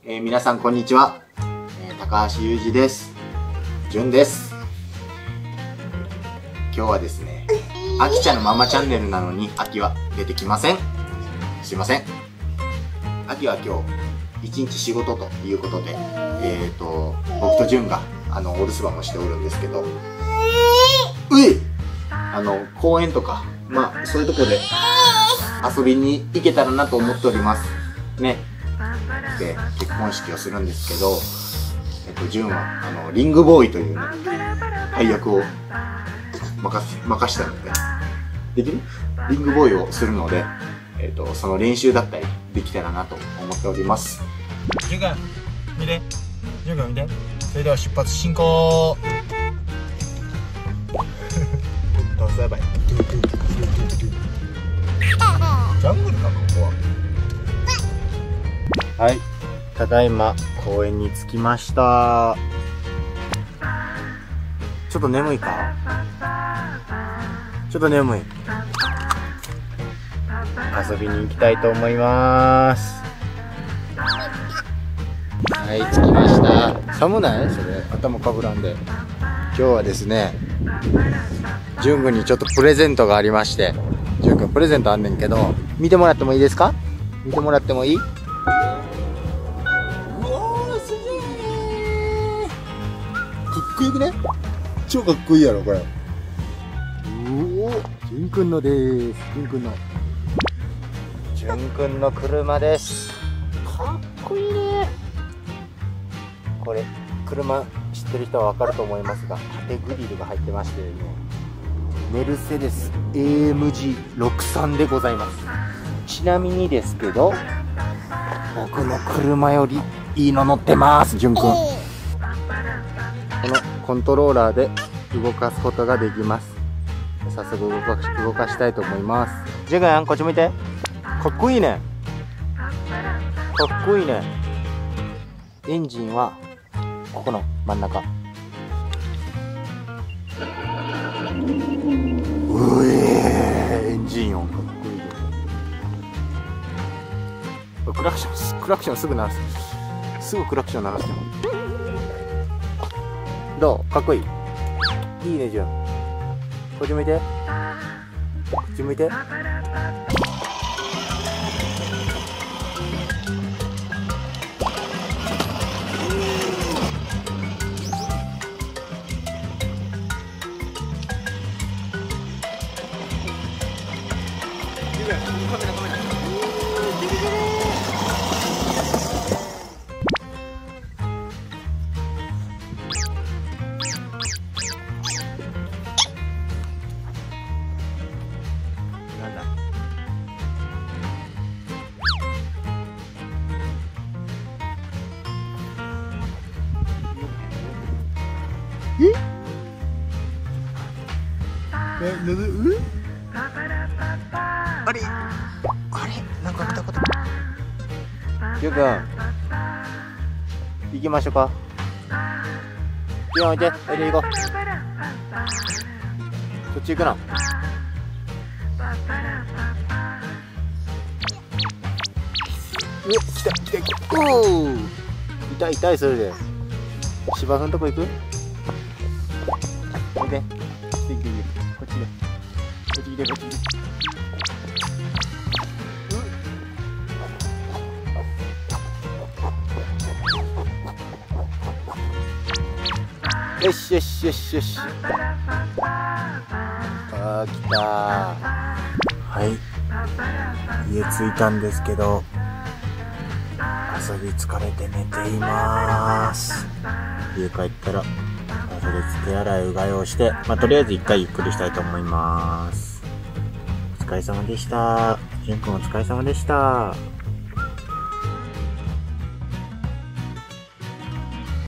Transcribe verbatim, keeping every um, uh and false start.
えー、皆さんこんにちは、えー、高橋裕二です。じゅんです。今日はですね、あきちゃんのママチャンネルなのにあきは出てきません。すいません。あきは今日一日仕事ということで、えーと僕とじゅんがあのお留守番をしておるんですけど、ういあの公園とかまあそういうとこで遊びに行けたらなと思っておりますね。で結婚式をするんですけど、えっとじゅんはあのリングボーイというね配役を任せ任したので、できるリングボーイをするので、えっとその練習だったりできたらなと思っております。じゅんくん見て、じゅんくん見て。それでは出発進行。どうすればいい？ジャングルかここは。はい、ただいま公園に着きました。ちょっと眠いか？ちょっと眠い。遊びに行きたいと思います。はい、着きました。寒ない？それ頭かぶらんで。今日はですね、じゅんくんにちょっとプレゼントがありまして、じゅんくんプレゼントあんねんけど、見てもらってもいいですか？見てもらってもいい？かっこよくね？超かっこいいやろこれ。おお、じゅんくんのです。じゅんくんの。じゅんくんの車です。かっこいいね。これ車知ってる人はわかると思いますが、縦グリルが入ってましてね、メルセデス エーエムジーろくじゅうさん でございます。ちなみにですけど、僕の車よりいいの乗ってます。じゅんくん、このコントローラーで動かすことができます。早速動かし、動かしたいと思います。じゅんくんこっち向いて。かっこいいね。かっこいいね。エンジンはここの真ん中。うえー、エンジン音かっこいいです。クラクションクラクションすぐ鳴らす。すぐクラクション鳴らすよ。どう？かっこいい？いいね、じゅん。こっち向いて。こっち向いて。カメラカメラ。なんだ。え？え、なぜ？え？あれ？あれ？なんか見たこと。じゅんくん、行きましょうか。じゅんおいで、おいで行こう。そっち行くな。うわ、来た来た来た。おお。痛い痛い、それで。芝生のとこ行く？おいで。こっちで。こっちで。こっちでこっちで。よしよしよしよし。あー、来たー。はい、家着いたんですけど、遊び疲れて寝ています。家帰ったらそれ手洗いうがいをして、まあ、とりあえず一回ゆっくりしたいと思います。お疲れ様でした。じゅんくんお疲れ様でした。